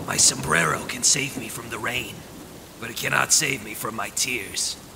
My sombrero can save me from the rain, but it cannot save me from my tears.